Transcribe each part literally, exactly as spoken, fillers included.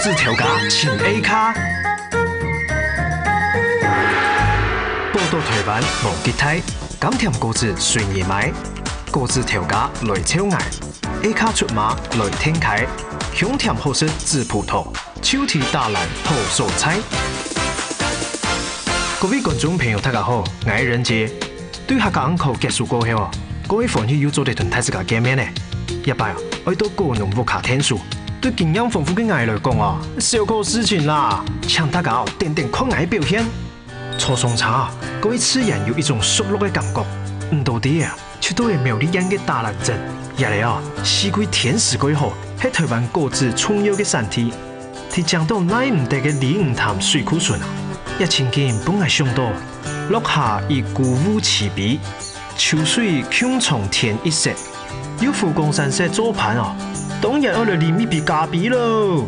子调价请 A 卡。报道台湾无吉台，甘甜果子随你买，果子调价来超爱 ，A 卡出马来天开，香甜好食自葡萄，手提大篮好蔬菜。各位观众朋友，大家好，我係仁杰。對客家口結束過後，各位歡喜要做啲同大家見面呢。一擺啊，我到高雄屋卡聽書，對經驗豐富嘅我來講啊，小可事情啦。請大家哦點點看我表現。初上茶，各位吃人有一種熟絡嘅感覺，唔到啲啊，出到嚟苗栗人嘅大陸鎮，日嚟啊，四季天時歸好，喺台灣果子重要嘅產地，係講到乃唔得嘅李五潭水庫村啊。一千件本係上到，落下以鼓舞齊鼻，秋水穹蒼天一色，有富光山色做盤哦，當然我哋連咪比咖比咯。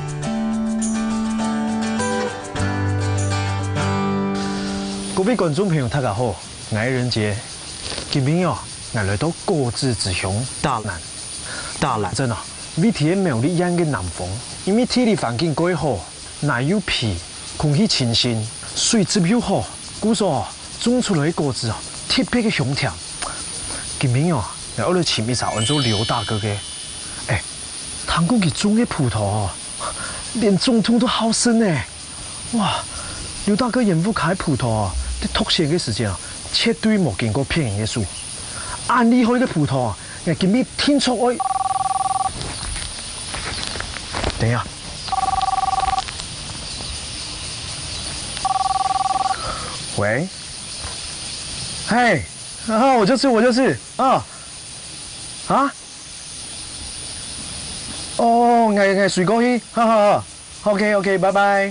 各位觀眾朋友，大家好，我係仁杰，今日哦，我來到果子之鄉大蘭，大蘭鎮啊，位喺苗栗縣嘅南方，因為地理環境改好，奶有皮。空氣清新，水質又好，故所種出來嘅果子啊，特別嘅香甜。今日哦，我嚟請一場按做劉大哥嘅，誒，聽講佢種嘅葡萄哦，連總統都好深誒。哇，劉大哥研究開葡萄啊，啲脫線嘅時間啊，絕對冇見過騙人嘅數。按厲害嘅葡萄啊，我今日聽出我，等一下。喂，嘿，啊，我就是我就是啊，啊，哦，我我水過去，好好好 ，OK OK，拜拜。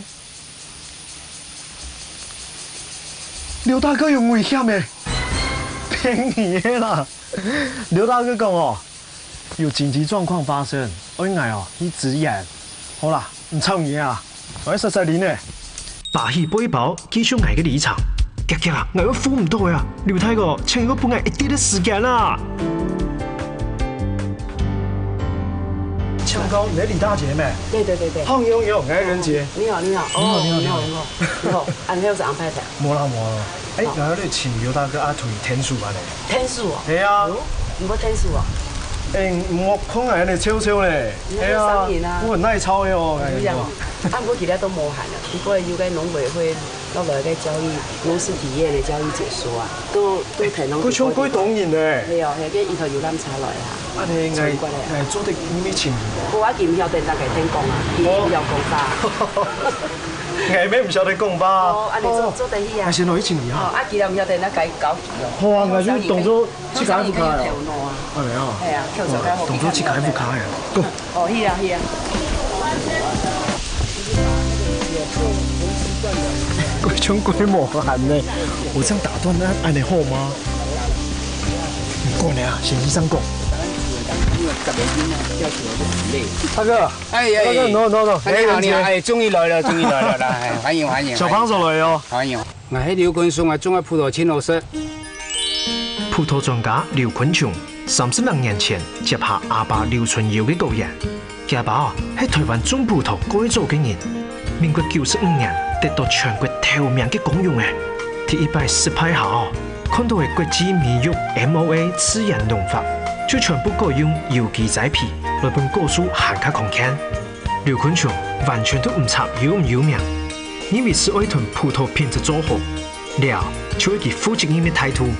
劉大哥有危險誒，騙你嘅啦。劉大哥講哦，有緊急狀況發生，我應該哦去支援。好啦，唔臭嘢啊，我喺實實練咧。把戲背包繼續捱嘅離場。夾夾啊！我都扶唔到佢啊！廖太哥，請我幫我一啲啲時間啦。唱歌，你係李大姐咩？ 對對對對。 康永永，我係仁杰。 你好你好。 你好你好你好你好。你好，啊你好是安排的。 冇啦冇啦。誒，我喺度請劉大哥阿推天數啊你。 天數啊？ 係啊。 唔好天數啊？ 誒，我空係你超超咧。 係啊。 我很耐抄嘅哦。 係啊。啊，我其他都冇限啊，不過要嘅農委會。落來嘅教育農事體驗嘅教育解說啊，都都提攏。佢唱歌當然咧。係啊，係嘅，伊頭有攬茶來啊。啊，你係係做啲咩前？我話見唔曉得大家聽講啊，見唔曉講吧。係咩唔曉得講吧？哦，啊你做做得起啊？係先攞以前嚟啊。啊，見唔曉得那解搞起哦。好啊，我做動作切解副卡啊。係咪啊？係啊，跳上動作切解副卡啊。哦，係啊係啊。佢唱鬼魔喊呢，我這樣打斷呢，按你好嗎？唔該你啊，先醫生講。大哥，哎呀，大哥，no no no， 你好你好，哎，終於來了，終於來了，來，歡迎歡迎。 小幫手來哦， 歡迎。我係劉坤松啊，種嘅葡萄青老師。 葡萄專家劉坤松，三十兩年前接下阿爸劉春耀嘅個人，阿爸啊喺台灣種葡萄改造嘅人，民國九十五年。得到全國頭名嘅功用誒，第一百失敗下哦，看到嘅國際美育 M O A 自然農法，就全部改用有機栽培來幫果樹行下空間。劉坤松完全都唔插有唔有名，因為是愛同葡萄品質做好，了就會佢負責任嘅態度。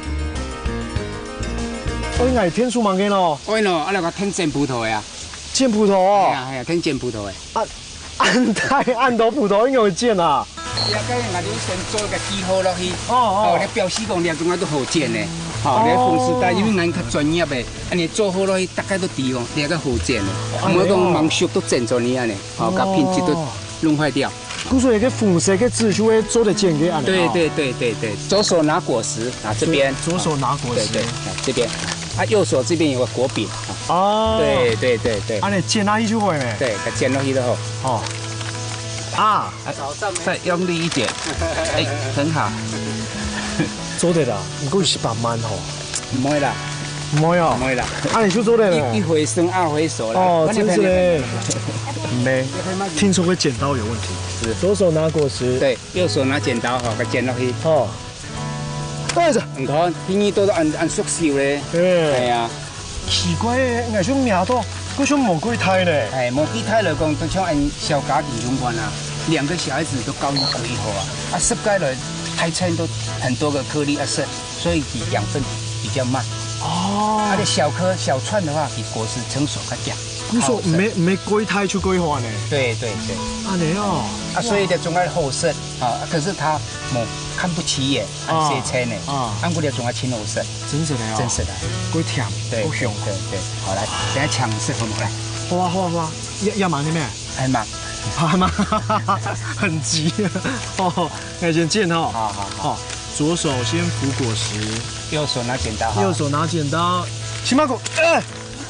我係天數萬嘅咯， 我咯，我嚟個聽剪葡萄嘅啊， 剪葡萄哦， 係啊係啊，聽剪葡萄嘅。 啊，按太按到葡萄應該會剪啊。 你啊，咁我哋先做個記號落去，哦哦，你表示講你種啊都好剪嘅，哦，你風時代因為人較專業嘅，啊你做好落去大概都知講，你個好剪嘅，唔好講盲熟都剪咗你啊你，哦，個品質都弄壞掉。 故所有個風色嘅字就會做得剪嘅按。 對對對對對，左手拿果實，拿這邊， 左手拿果實， 對對，這邊，啊右手這邊有個果柄，哦，對對對對， 啊你剪落去就會咩？ 對，剪落去就好，哦。 啊， 再用力一點，哎，很好， 做得啦，唔過是百萬吼， 唔會啦， 唔會哦， 唔會啦， 啊你就做得啦， 一回生二回熟啦， 哦，真是嘞。 没，听说会剪刀有问题。是，左手拿果实， 对，右手拿剪刀吼，给剪落去。 哦，对着。 你看，天意都是按按速修咧。 对。 系啊。 奇怪的，硬像命多，嗰种魔鬼胎呢？ 哎，魔鬼胎来讲，都像按小家庭相关啊。两个小孩子都高一个以后啊，啊，湿盖了胎衬都很多个颗粒啊渗，所以比养分比较慢。哦。而且小颗小串的话，比果实成熟较强。 你说唔没唔鬼胎出鬼花呢？ 对对对。 啊你哦。 啊，所以就总爱后渗啊，可是他冇看不起眼，按些车呢。啊。按过来总爱青后渗。 真实的哦。 真实的。 鬼甜， 对， 好香。 对对。好来，等下抢色好唔好来？ 好啊好啊好啊，要要忙啲咩？ 很忙。 好吗？很急哦，那先见哦。 好好好。 左手先扶果实， 右手拿剪刀。 右手拿剪刀。起码个，哎。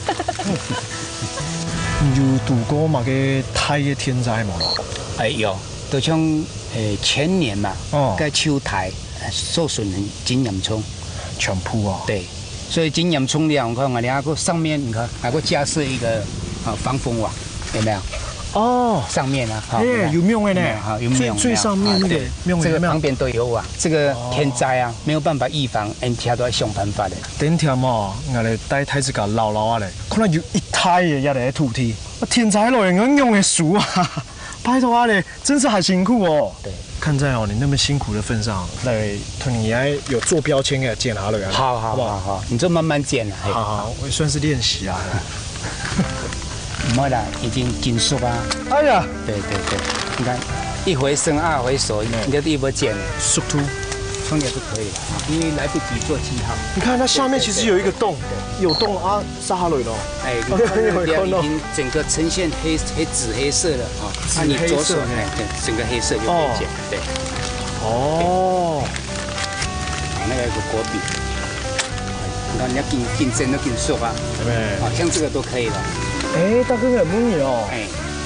有度过嘛个胎的天灾嘛？ 哎有，就像诶前年嘛，哦，个秋台受损很金洋葱， 全铺啊。 对，所以金洋葱了，我看我两个上面你看还会加设一个啊防风网，有没有？ 哦， 上面啊， 哎，有用的呢， 好，有用。 最上面那个， 这个旁边都有啊。这个天灾啊，没有办法预防，人家都要想办法的。 顶天哦，我哋带太子家老老啊嘞，可能有一胎的也来土地，天灾来我用的树啊，拜托啊嘞，真是好辛苦哦。 对， 看在哦你那么辛苦的份上，来同你还有做标签给剪下来啊。 好好好好，你就慢慢剪啊。 好好，我也算是练习啊。 唔会啦，已经紧熟啊。 哎呀， 对对对，你看一回生二回熟，你的地不剪熟秃， 冲也是可以的，因为来不及做记号。 你看它下面其实有一个洞，有洞啊，沙哈雷咯。 哎，你看那边已经整个呈现黑黑紫黑色了啊。那你左手哎，对，整个黑色就可以剪，对。哦。那个有个果笔，你看人家紧紧针都紧熟啊，对不对？啊，像这个都可以了。 哎，大哥很满意哦。 哎，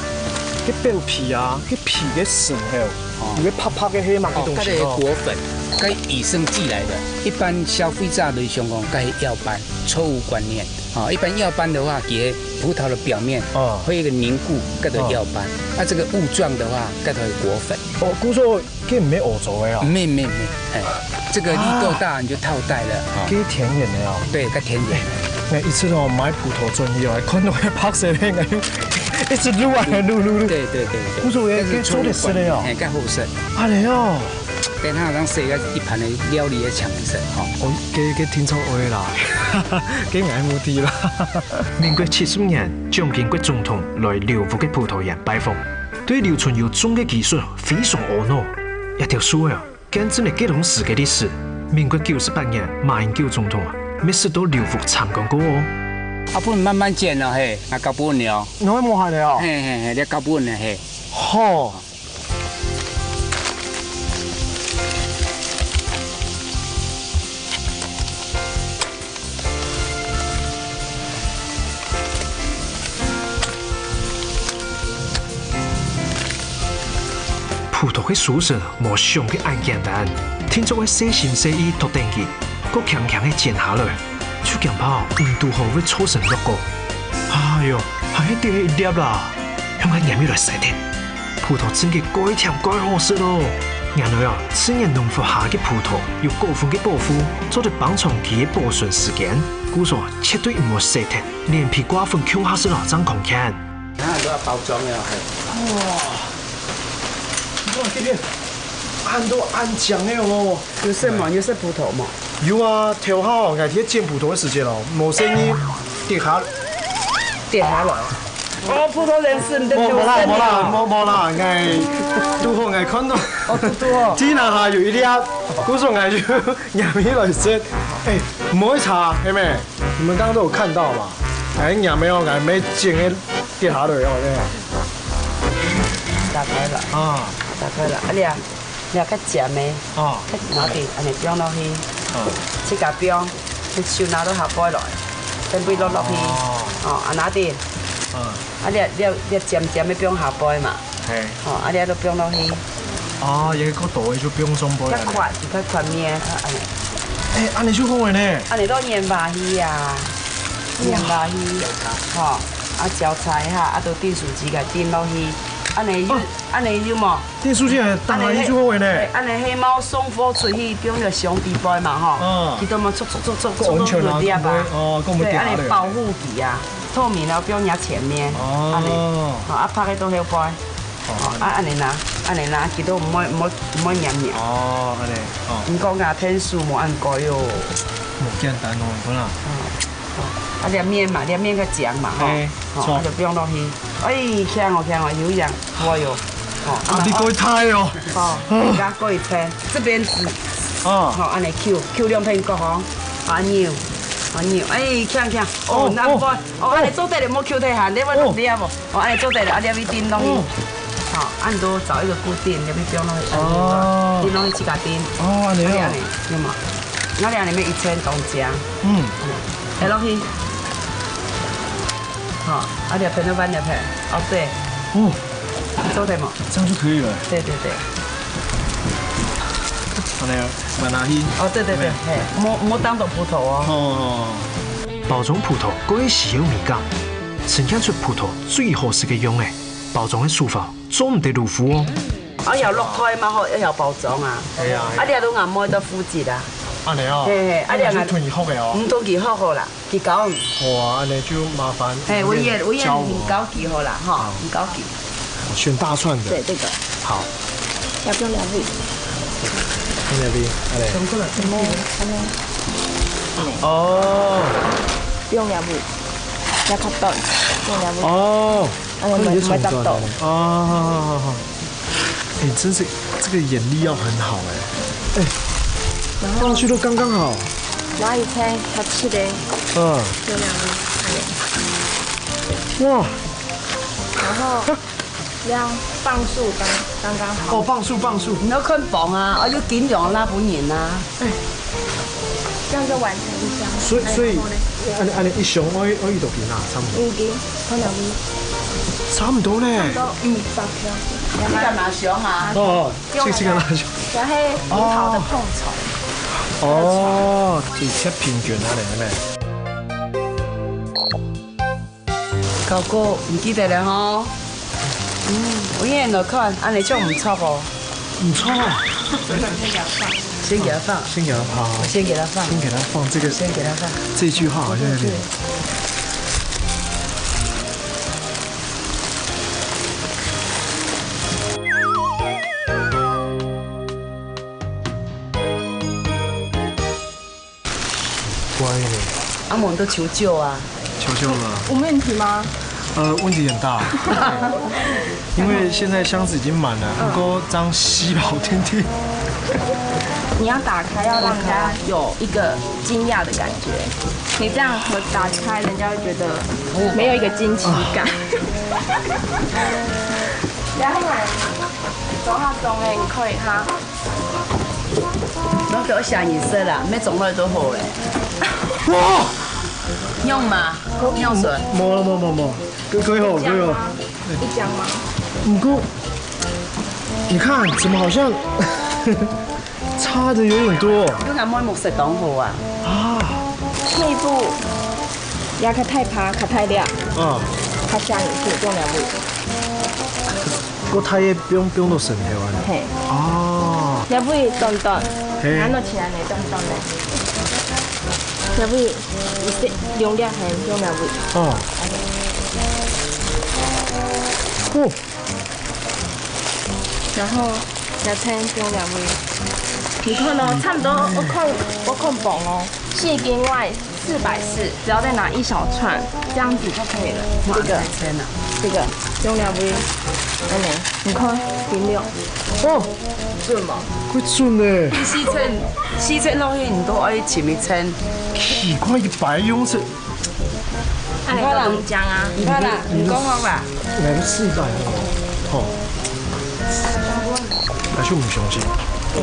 cái表皮啊，cái皮嘅笋哦，有个啪啪嘅黑嘛嘅东西哦。 果粉，该以生寄来的。一般消费者对相讲，该药斑，错误观念。啊，一般药斑的话，给葡萄的表面哦会有一个凝固，盖头药斑。那这个雾状的话，盖头有果粉。 哦，古说佢唔係歐洲嘅啊？ 没没没，哎，这个力够大你就套袋了。 幾甜點嘅啊？ 对，該甜點。 我一次哦買葡萄專業，看到佢拍攝咧，我一直擼啊擼擼擼。 對對對。 古說嘅佢做得食咧哦。 哎，該好食。 啊你哦。 等下讓食個一盤的料理嘅搶食哦。 我嘅嘅天朝愛啦，幾愛慕啲啦。民國七十年，蔣經國總統來寮湖嘅葡萄園拜訪，對留存有種嘅技術非常懊惱。一條樹啊，見證了幾種時嘅歷史。民國九十八年，馬英九總統啊，沒使到寮湖參觀過哦。 啊，不能慢慢剪咯，嘿，啊搞不穩了。 你會摸下你啊？ 嘿嘿嘿，你搞不穩了嘿。 好。葡萄嘅熟成冇想嘅咁簡單，聽做嘅細心細意讀定記，個強強嘅剪下來，出鏡泡唔拄好會搓成肉個。哎喲，係一啲一粒啦，向佢鹽要來洗啲。葡萄真嘅該甜該好食咯。原來啊，此年農夫下嘅葡萄有高分嘅保護，做對幫長期嘅保存時間，故說絕對唔會洗啲，連皮瓜粉強下食落真空間。 啊，都要包裝嘅係。 哇！哇，這邊按都按醬嘅哦。 有食嘛？有食葡萄嘛？ 有啊，調好我哋煎葡萄嘅時間咯，冇聲音跌下跌下來。哦，葡萄人士，你都冇啦冇啦冇冇啦，我都好我看到。 哦，都都哦。 天下下有一粒，古說我就入起來食。哎，唔可以查係咪？你們剛剛都有看到嘛？哎，入尾我係咪煎嘅跌下來哦？ 打開了啊，打開了，啊你啊，你啊較鹹的，啊，較拿啲，安尼裝落去，切甲裝，你手拿到下擺來，等杯落落去，哦，啊拿啲，啊你啊你啊你鹹鹹的裝下擺嘛，係，哦，啊你啊都裝落去， 啊，一個度就裝上擺， 較寬就較寬面，啊安尼， 誒，安尼就好嘅呢， 安尼都鹽巴魚啊，鹽巴魚，吼。 啊椒菜哈，啊，都电视机甲点落去，安尼有安尼有无？ 电视机系当然就好诶呢。 安尼黑猫送火出去，比如个上地杯嘛吼， 嗯， 伊都么搓搓搓搓搓到热掉吧？哦，跟我们对，安尼保护皮啊，透明的，不用压前面。哦，安尼，哦，啊拍个都好杯。哦，啊安尼拿，安尼拿，其都唔好唔好唔好黏黏。 哦，安尼，哦。 唔讲牙天数冇按过哟。 冇简单哦，好啦。 啊，粒面嘛，粒面较强嘛，吼，哦，就不用落去。哎，香哦香哦，有样，哇哟， 哦，啊，你过太哦， 哦，人家过一片，这边是，哦，好，安尼 Q Q 两片各行，啊扭，啊扭，哎，强强，哦，那不，哦，安尼做得了，莫 Q 太下，你要你啊无，哦，安尼做得了，啊，粒去叮落去，好，按都找一个固定，粒去不用落去，哦，叮落去自家叮， 哦，安尼哦， 有嘛？那两里面一千公加，嗯，下落去。好，啊，两片都翻两片，哦对，哦，做对吗？ 这样就可以了。 对对对。 好嘞，慢拿去。 哦对对对，嘿，莫莫当做葡萄哦。哦。 包装葡萄各有稀有味感，呈现出葡萄最合适嘅用嘅包装嘅手法，做唔得露肤哦。 啊，要落開嘛好，要包裝啊。係啊。啊，你都硬摸得膚質啊。 安尼哦， 嘿嘿，啊， 兩個囤二殼嘅哦， 唔都幾好好啦，幾高。 哇，安尼就麻煩。 哎，我也我也唔高幾好啦，哈，唔高幾。 選大蒜的。 對，這個。 好。 要不用兩味？ 用兩味，安尼。 全部啦，全部，安尼。 哦。 不用兩味，要較短，用兩味。 哦。 安尼唔唔會雜到。 哦。哎，真是這個眼力要很好哎。哎。放去都刚刚好。 拿一千，它吃的。嗯。有两个。哇。然后要磅数刚刚刚好。 哦，磅数磅数。 你要看磅啊，我要點樣拉本年啊。哎。 這樣就完成一箱。 所以所以，按按一箱我我一度幾啊？差唔多。 五斤，可能五。 差唔多咧。 差唔多，嗯，八箱。 你干嘛箱啊？ 哦，這這個哪箱？ 然後很好的碰蟲。 哦，即切片卷啊，嚟咩？ 高哥唔記得了吼。嗯，我演來看，安尼種唔錯哦。 唔錯。 先給他放。 先給他放。 先給他放。 先給他放這個。 先給他放。 這句話好像有點。乖嘞， 阿蒙都求救啊！ 求救了。 有問題嗎？ 呃，問題很大，因為現在箱子已經滿了，不過張稀了天地。 你要打開，要讓人家有一個驚訝的感覺。你這樣和打開，人家會覺得沒有一個驚奇感。然後做下種誒，你可以哈。 我給我想顏色啦，咩種類都好咧。哇！用嘛？用水？ 冇啦冇冇冇，可可以好可以好。 一箱嗎？ 不過，你看怎麼好像差的有點多。 你啱買木食檔好啊？ 啊！內部壓較太趴，較太亮。啊。它香也是用兩味。 不過它也不用不用到省台灣。 嘿。 哦。 兩味短短，拿落起來呢短短的。兩味一些用量還用兩味。哦。哦。然後兩餐用兩味。你看哦，差不多我看我看磅哦，四斤外四百四，只要再拿一小串，這樣子就可以了。這個，這個用兩味，安尼，你看斤六。哦。準嘛？ 佢準咧。 四稱四稱落去唔到，愛前面稱。 奇怪嘅白用是。 你看啦，講啊， 你看啦，你講好吧？ 來個試下，好。還是唔相信。嗯。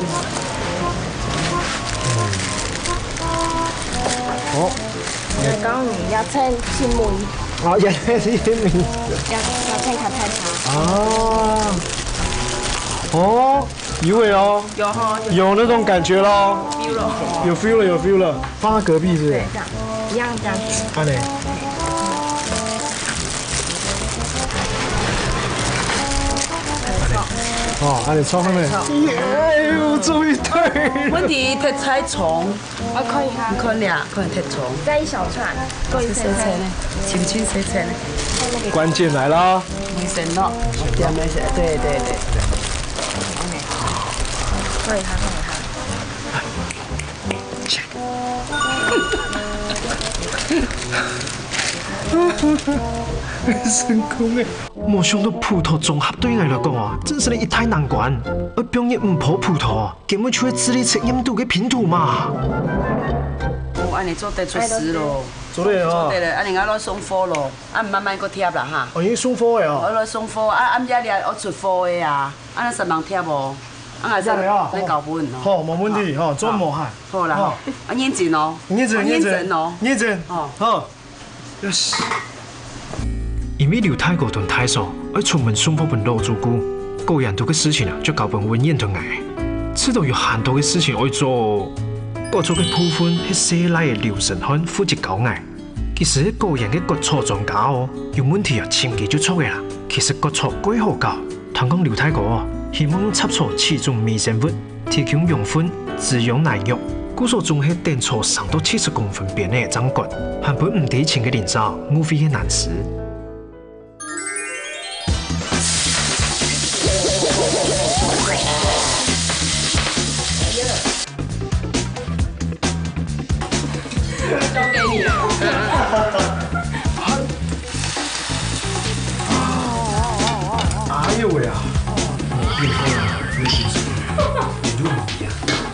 好。 我講你要稱新梅。 啊，要稱新梅。 要要稱卡太茶。 啊。哦。有味哦， 有哈， 有那種感覺咯，有 feel 了，有 feel 了，放在隔壁是不是？ 對，這樣，一樣這樣子。 安尼。 哦，安尼炒好嘞。哎呦，终于对。 阮伫特菜虫， 我可以哈， 看俩看特虫， 再一小串，够一洗菜呢，清清洗菜呢。 关键来了。 卫生咯，对没事，对对对。 可以哈，可以哈。 成功诶！没想到葡萄综合对我来讲啊，真是一太难关。而毕业唔破葡萄，根本就係智力测验度嘅拼圖嘛。 哦，安尼做得出事咯。 做得啊！ 对了，安尼我攞送貨咯，啊慢慢個貼啦哈。 哦，已經送貨嘅我啊。 攞送貨，啊暗夜咧我出貨嘅啊，安尼十萬貼無？啊，係嚟啊！ 你搞本咯。 好，冇問題，哈，做無害。 好啦，啊認真哦， 認真，認真哦， 認真。 哦， 好。Yes。因為劉太哥同太嫂要出門送貨本老主顧，個人多嘅事情啊，就搞本文燕同我。知道有很多嘅事情要做，各做嘅部分係寫來嘅劉成漢負責搞我。其實個人嘅國錯專家哦，有問題啊，前期就出嘅啦。其實國錯幾好搞，聽講劉太哥哦，希望插錯其中微生物，提供養分，滋養奶肉。故所總係電錯三到七十公分邊嘅掌骨，還本唔抵錢嘅年罩，無非係難事。 交給你了。 哎呦喂啊！你變開啊！你點算？你都唔易啊！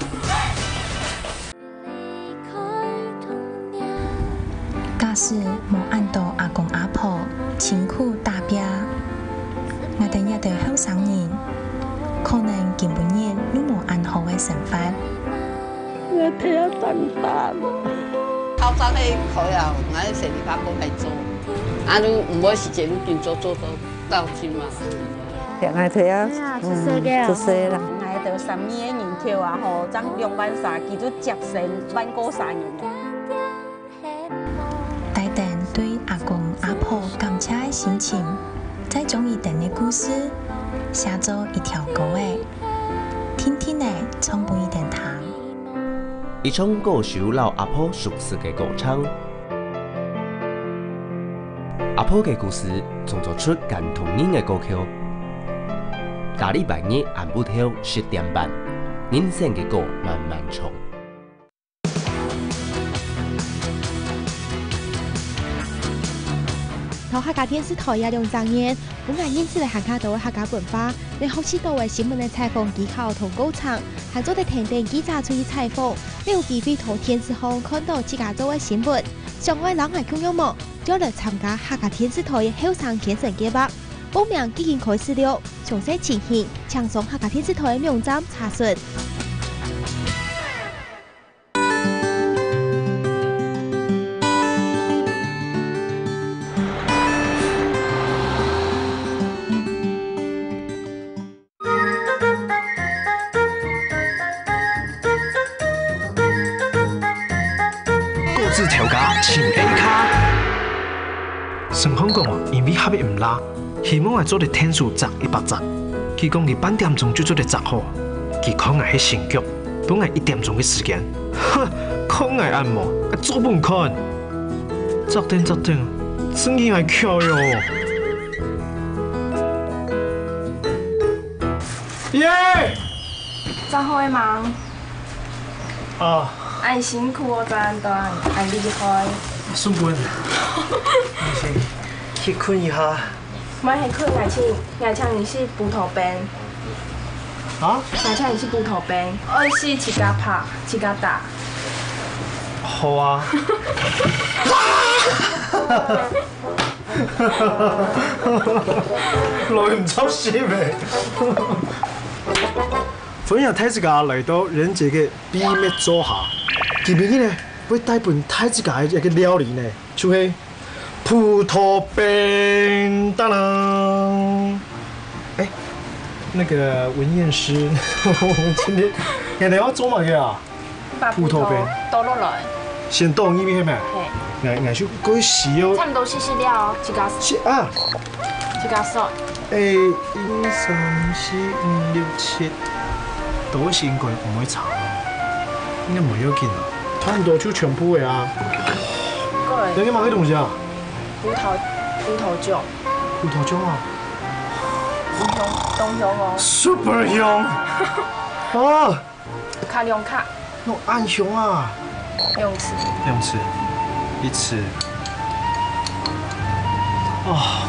假使無按到阿公阿婆辛苦打拼，我哋一對後生人，可能根本日都無按好嘅生活。 我睇下等等。後生嘅佢啊，我成日把工係做，啊都唔好時間變做做到到先嘛。 兩個睇啊， 出世嘅啊， 出世啦。 我哋三年嘅人口啊，吼，爭兩萬三，叫做接成萬個三人嘅。 帶定對阿公阿婆感謝嘅心情，再將伊哋嘅故事寫做一條歌嘅，天天嚟唱俾伊哋聽。 一種歌手老阿婆熟悉嘅歌唱，阿婆嘅故事創作出感動人嘅歌曲。咖喱白日暗不透十點半，人生嘅歌慢慢唱。 同客家電視台一兩十年，本來認識嚟客家島嘅客家文化，你學識到嘅新聞嘅採訪技巧同高層，還做得田地記者出去採訪，你有機會同電視上看到自家做嘅新聞。上海人係咁樣麼？就嚟參加客家電視台嘅後生健身計劃，報名已經開始了，詳細情形請上客家電視台嘅網站查詢。 自調價前 A 卡。陳香講哦，因為合約唔拉，希望我做啲天數值一百集。佢講佢半點鐘就做啲集好，佢可能係成腳，本係一點鐘嘅時間。哼，可能按摩，做唔看。昨天昨天，生意係強喲。耶！ 真好嘅忙。 啊。 愛辛苦哦，真多，愛厲害。 順本，你先去困一下。 唔係去困，愛請愛請你是葡萄冰。 啊？ 愛請你是葡萄冰，我是自家拍，自家打。 好啊。來唔出聲咩？歡迎睇自家嚟到人傑嘅秘密桌下。今日呢會帶本睇自家嘅一個料理呢，就係葡萄冰當當。哎，那個文燕師，今天人哋要做乜嘢啊？ 葡萄冰倒落來。 先倒呢邊係咪？ 係。 藝藝術嗰啲豉油。 差唔多試試料，自家。 啊。 自家嗦。 诶，一、三、四、五、六、七，都是应該唔會差咯，應該唔要緊啊，差唔多就全部嘅啊。你今買咩東西啊？ 葡萄葡萄酒。 葡萄酒啊？ 東香東香哦。 Super 香。啊！ 卡兩卡。 那暗香啊。 用吃。 用吃，一吃。啊！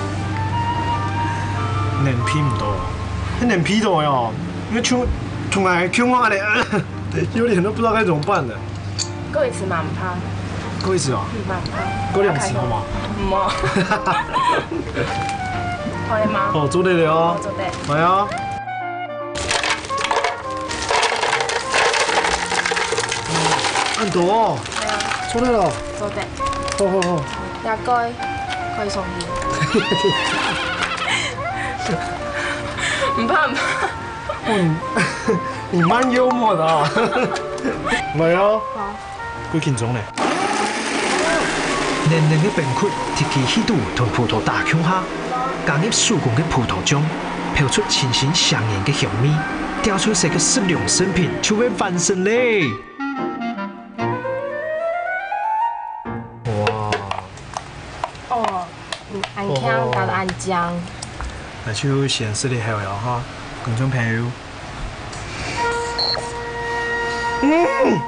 連皮唔到，那連皮都有，那從從來傾話咧，有點都不知道該怎麼辦了。 過一次嘛唔怕。 過一次啊？ 嘛唔怕。 過兩次好嗎？ 唔好。可以嗎？ 哦，做得了哦。 做得。 係啊。按到哦。係啊。做得了。 做得。 好好好。 也該可以送去。唔怕唔怕。 嗯，你蠻幽默的啊。唔係啊。好。幾斤鐘咧？黏黏嘅冰塊貼起喜度同葡萄大腔下，加入手工嘅葡萄醬，飄出清新香豔嘅香味，調出這個適量生品就會完成咧。哇！ 哦，按薑加按醬。 那就顯示你係有哈，觀眾朋友。嗯。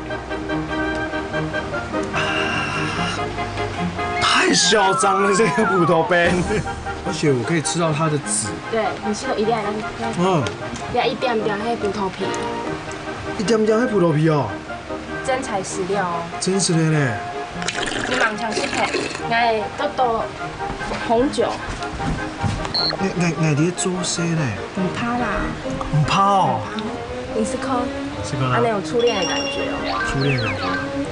太嚣張了，這個葡萄冰，而且我可以吃到它的籽。 對，你吃到一點點，嗯，要一點點迄葡萄皮。 一點點迄葡萄皮哦。 真材實料哦。 真實的咧。 你盲搶食客，我多多紅酒。 我我我哋做些咧。 唔怕啦。 唔怕哦。 你是可？ 是可啦。 啊，那有初戀的感覺哦。 初戀的感覺。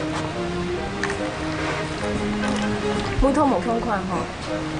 每套無同款吼。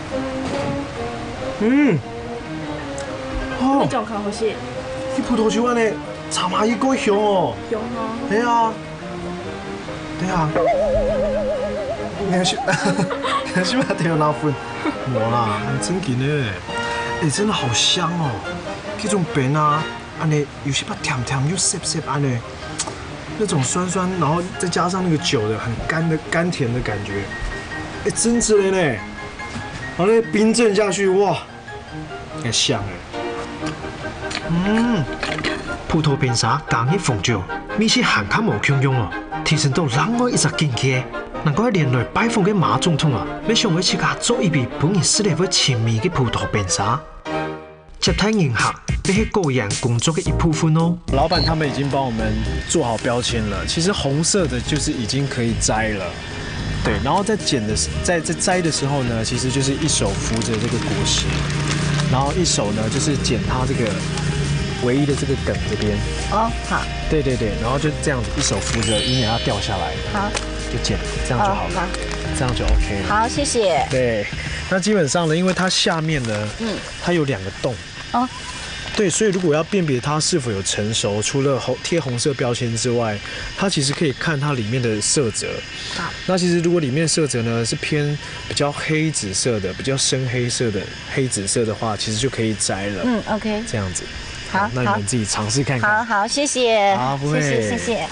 嗯。 哦。呢種較好食。 啲葡萄酒安尼，插埋伊個香哦。 香哦。 係啊。對啊。你是你是把條老粉？冇啦，真嘅呢。誒，真的好香哦。這種餅啊，安尼有些把甜甜又澀澀安尼，那種酸酸，然後再加上那個酒的很甘的甘甜的感覺。哎，真值了呢！好嘞，冰鎮下去，哇，很香哎。嗯，葡萄冰沙加入紅酒，米是含卡無強用哦，提升到另外一個境界。難怪連來拜訪嘅馬總統啊，要想要自家做一杯本人適合親密嘅葡萄冰沙。接待迎客，這是個人工作的一部分哦。老闆他們已經幫我們做好標籤了，其實紅色的就是已經可以摘了。對，然後在剪的在在摘的時候呢，其實就是一手扶着這個果實，然後一手呢就是剪它這個唯一的這個梗這邊。 哦，好。 對對對，然後就這樣子一手扶着，以免它掉下來。 好。 就剪，這樣就好了。這樣就 OK 了。 好，謝謝。 對，那基本上呢，因為它下面呢，嗯，它有兩個洞。哦。對，所以如果要辨別它是否有成熟，除了紅貼紅色標籤之外，它其實可以看它裡面的色澤。好，那其實如果裡面色澤呢是偏比較黑紫色的、比較深黑色的黑紫色的話，其實就可以摘了。嗯 ，OK。這樣子。好，好那你們自己嘗試看看。 好好，謝謝。 好，不會。 謝謝，謝謝。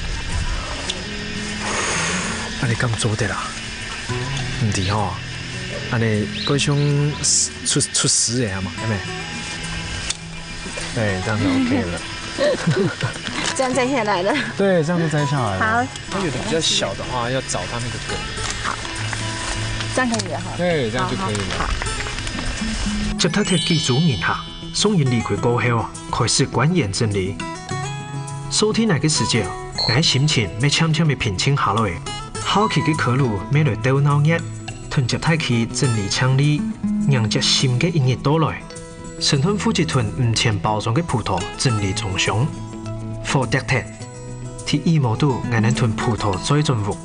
啊，你咁做得啦？唔係吼，啊你嗰種出出師嘅係嘛？係咪？對，這樣就 OK 了。 這樣摘下來了。 對，這樣就摘下來了。 好。 它有的比較小的話，要找它那個根。 好。這樣可以了哈。 對，這樣就可以了。 好。 接他貼記住年下，送人離開過後，開始觀演整理。收聽那個時節，我心情要悄悄地平靜下來。好奇嘅考慮要來鬥鬧熱，團接太去整理清理，讓隻新嘅一日到來。成團負責團唔前包裝嘅葡萄整理裝箱，火滴滴，貼意模度我能團葡萄再進屋。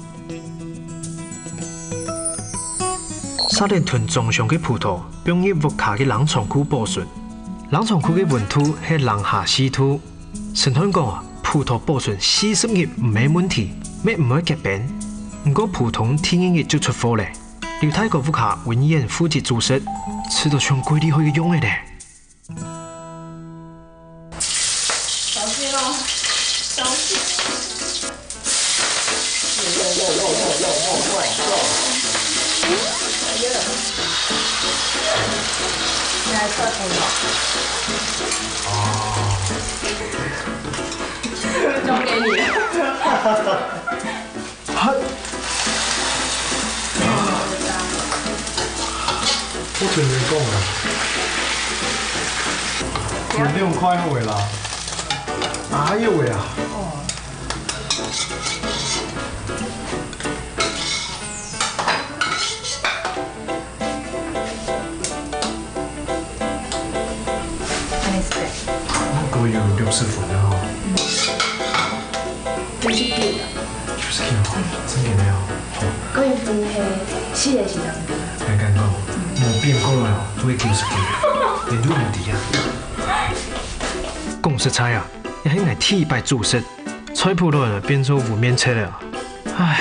沙連團裝箱嘅葡萄放入屋下嘅冷藏庫保存，冷藏庫嘅溫度係零下四度。成團講啊，葡萄保存四十日唔係問題，咩唔會結冰。不過普通天一日就出貨咧， 刘太哥屋下文宴负责主食，吃到像鬼里去嘅样嘅咧。 小心哦，小心！现在快疯了。哦。交给你。 我同你講啊，我兩塊好嘅啦，哪有嘅啊？我個要六十分啊！ 九十幾啦， 九十幾啊，真嘅咩啊？ 嗰一份係四個時間。 聽緊講。冇變過來哦，都會九十幾，你都唔知啊。講食材啊，也係捱鐵擺主食，菜譜落變做無面切了。唉，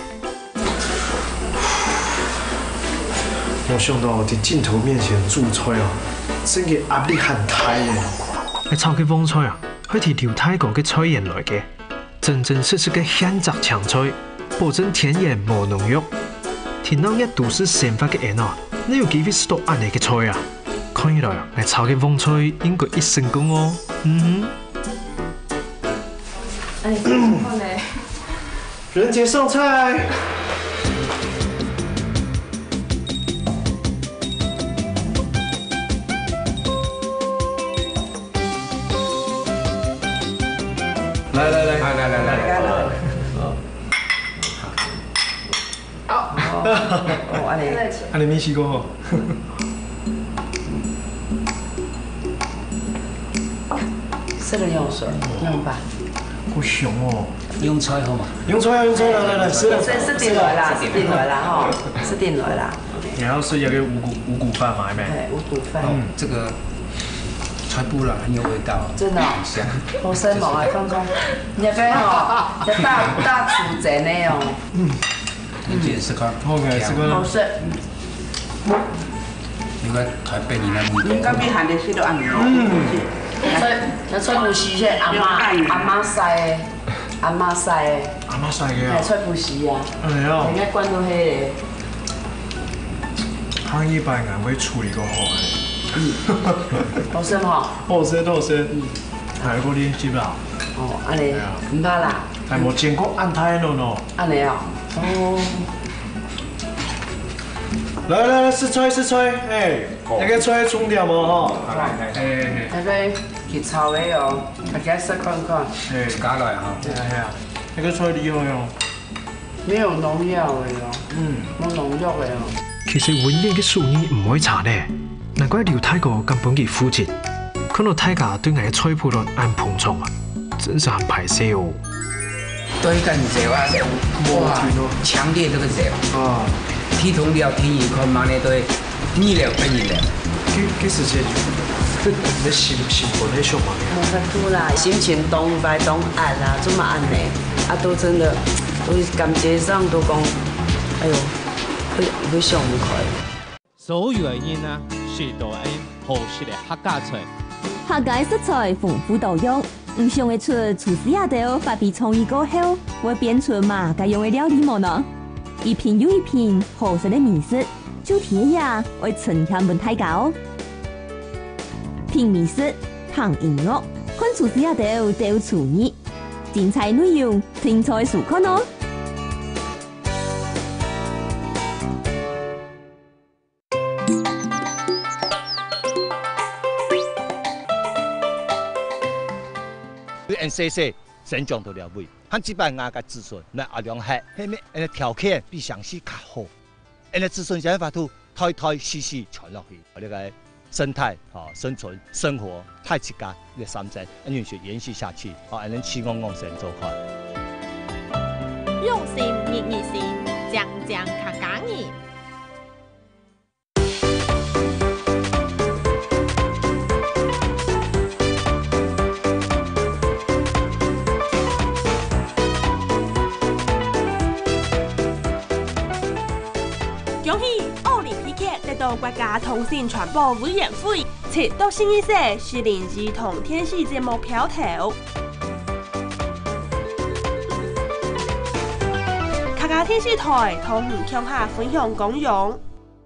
我想到喺鏡頭面前煮菜啊，真嘅壓力很大嘅。係炒嘅旺菜啊，係提劉太哥嘅菜園來嘅，真真實實嘅現摘青菜，保證天然無農藥。田南一都市生活嘅人啊！你有幾會食到安尼嘅菜啊？看起來啊，我炒嘅旺菜應該一成功哦。嗯哼。哎，好嘞。 人傑上菜。來來來，來來來來來。 哦，安尼， 安尼你試過吼？ 這個用水，用吧。 好香哦！ 用菜好嘛？ 用菜啊，用菜來來來，是是是定來啦，是定來啦吼，是定來啦。 然後是一個五谷五谷飯嘛，係咪？ 對，五谷飯。 嗯，這個菜脯啦，很有味道。 真的。 很香。 好生猛啊，放鬆。你個吼，要大大廚仔呢哦。嗯。 你自己試看。 好嘅，試看。 好食。 應該台北你那邊。 應該比韓國啲都安好。嗯。菜，那菜脯絲係阿媽阿媽曬嘅，阿媽曬嘅。 阿媽曬嘅啊？ 係菜脯絲啊。 係啊。 應該關到係。 香依拜眼會處理個好嘅。 嗯。好食嗬。 好食，好食。嗯。係嗰啲知唔知啊？ 哦，安尼。唔怕啦。 係冇見過安泰咯喏。安尼啊。哦。 來來來，試菜試菜，哎，那個菜重點嘛哈。來來，哎， 那個去炒的哦，大家試看看。 哎，加來哈。係啊係啊，那個菜厲害哦。 沒有農藥的哦。嗯，冇農藥的哦。 其實文燕嘅素意唔可以查呢，難怪劉太哥根本佢負責，看到大家對我嘅菜譜論按捧場啊，真是很排泄哦。 對個熱啊，哇，強烈這個熱啊，天同了天意看慢呢對，熱了不熱了。 幾幾時節就，你心心本喺上嘛？ 冇法度啦，心情動擺動壓啦，做乜安尼？啊，都真的，都感覺上都講，哎呦，會會上唔開。 所有嘅人啊，是都按合適嘅客家菜。 客家食材豐富多樣。唔想得出廚師也都發揮創意過後，會變出嘛該用的料理麼呢？一片又一片好食的美食，就天呀會呈現本太高。聽美食，聽音樂，看廚師也都都廚藝，精彩內容聽在數看哦。 N C C 成長到了位，和幾百亞嘅子孫來阿兩下，下面誒條件比上次較好，誒子孫想法都胎胎絲絲傳落去，我哋嘅生態啊生存生活太自家呢三者，一完全延續下去，啊，能持安安成做開。 用心熱熱心，將將客家人。 恭喜奥林匹克得到国家通信传播委員會七到新一社是零兒童電視節目票頭。客家電視台同唔向下分享功用。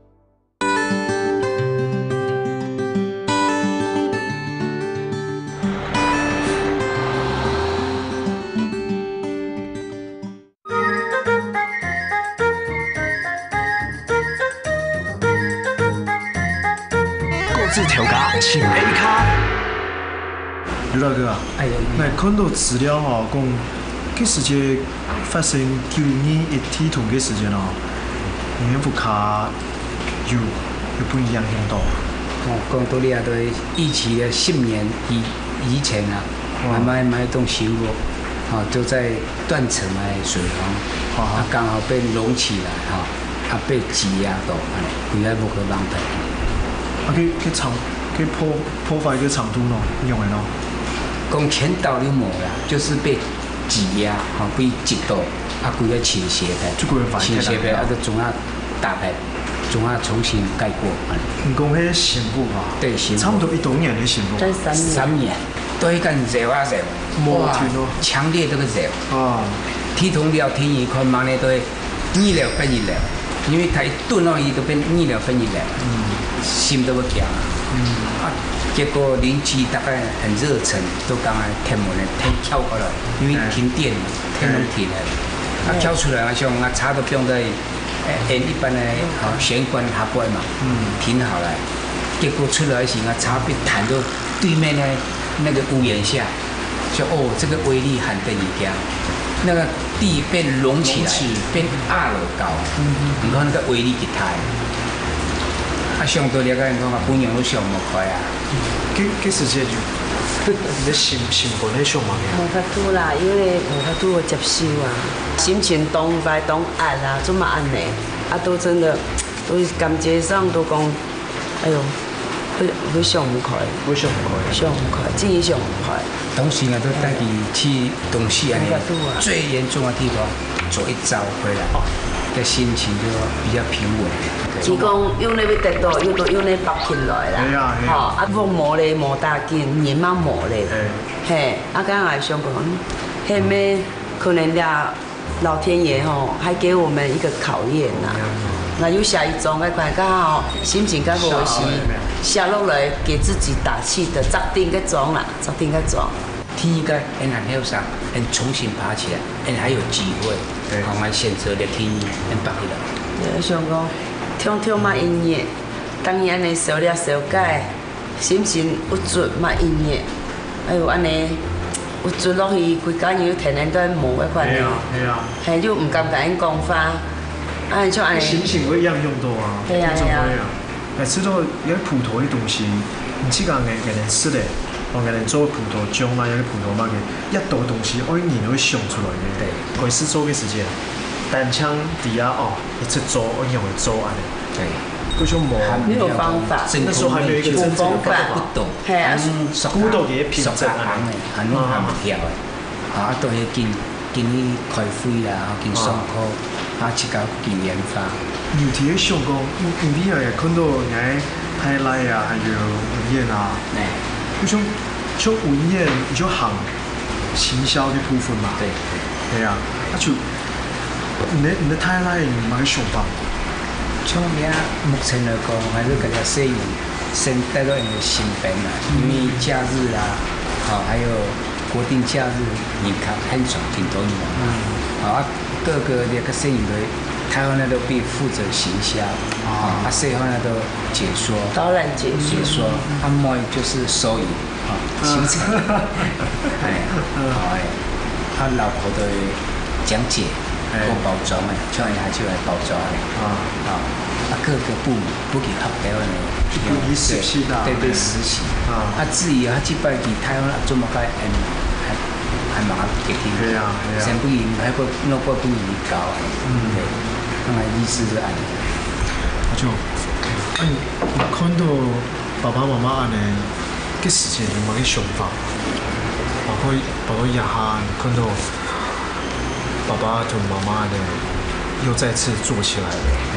自调价请 A 卡。 刘大哥啊，哎呀，那看到资料哈，讲这世界发生九二一天同嘅事件哦，你副卡有有不一样响到。 哦，讲到你啊，都以前的十年以以前啊，慢慢慢种生活，哦，就在断层的水塘，啊，刚好被隆起来哈，啊被挤压到，规个无可帮助。 啊，去去长，去破破坏个长度咯，用的咯。 讲全岛就冇啦，就是被挤压，哈，被挤到，啊，规个倾斜的，倾斜的，啊，就总啊打败，总啊重新盖过。 你讲迄新妇啊？ 对，新妇。 差不多一多年的新妇。 三年。三年。都一干热啊热，哇，强烈这个热。啊。天同了天一看，慢咧都会热了变热了，因为它一炖落去都变热了变热了。嗯。心都不强啊！嗯啊，结果邻居大概很热忱，都刚才天门的天跳过来，因为停电了，天拢停了。啊，跳出来啊，像啊叉都放在呃一般的好玄关下摆嘛，嗯，停好了。结果出来时啊，叉被弹到对面的那个屋檐下，说哦，这个威力很得你家，那个地被隆起来，变二楼高，你看那个威力给他。啊，上到了个人讲啊，本人都上无快啊。 几几时节就，你的心心肝喺上嘛嘅。 无法度啦，因为无法度接受啊，心情东歪东暗啊，做嘛安尼？啊，都真的，都感觉上都讲，哎呦，会会上唔快， 会上唔快， 上唔快，真系上唔快。 当时啊，都带佢去东西安尼，最严重的地方做一招回来，嘅心情就比较平稳。 是讲用咧要得到，又都用咧拔起来啦，吼，啊，无磨咧磨大紧，年慢磨咧，嘿，啊，刚才想讲，迄咩可能俩老天爷吼，还给我们一个考验呐。那有下一种，那款刚好心情较好时，下落来给自己打气的，扎定个桩啦，扎定个桩。 天一个，人很后生，人重新爬起来，人还有机会，好，我选择了天一，人拔起来。 我想讲。听听嘛音乐，当伊安尼小了小解，心情有准嘛音乐，哎呦安尼有准落去，规家人天天都在磨嗰款嘞， 系啊， 系就唔敢甲因讲法，啊像安尼。 心情会一样用到啊， 系啊系啊。 但吃到有葡萄的东西，唔只讲嘅嘅人吃咧，我嘅人做葡萄酱啦，有啲葡萄嘛嘅，一道东西可以年会想出来嘅，对，可以是做嘅时间。单枪底下哦，一直做，我用会做安尼。 对， 嗰种冇没有方法， 那时候还没有一个真正的方法， 不懂， 系啊， 古道嘅凭证啊， 很弄很唔晓嘅，啊都係見見啲開會啦，見上課，啊去搞見研發。 尤其係香港，有啲人看到人泰來啊，還有文燕啊，嗰種像文燕就行行銷嘅部分嘛， 對， 係啊，啊就。你你泰來唔係上班？ 像而家目前來講，還是比較適應先帶到人的身邊啦，因為假日啦，好、哦，還有國定假日，你看很少挺多人嘛，啊，各個那個攝影隊，台灣那都必負責行銷，啊，啊，西方那都解說， 導覽解解說，啊，moi就是收銀，啊，行程，哎，好哎，他老婆的講解。做包裝嘅，像人家就來包裝嘅，啊啊，啊各個部門不給合台灣嘅， 不給實習的， 對對實習，啊，啊至於他這擺喺台灣做乜嘅，還還還蠻給佢， 對啊對啊， 先不贏，還個那個不贏高，嗯，對，咁啊意思是安尼， 就，啊你你看到爸爸媽媽安尼嘅事情，有冇嘅想法？包括包括亞哈，看到。爸爸同媽媽呢，又再次做起來了。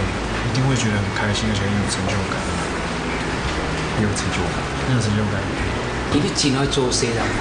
一定会觉得很开心，而且很有成就感。 有成就感， 有成就感。 你哋真愛做事啦，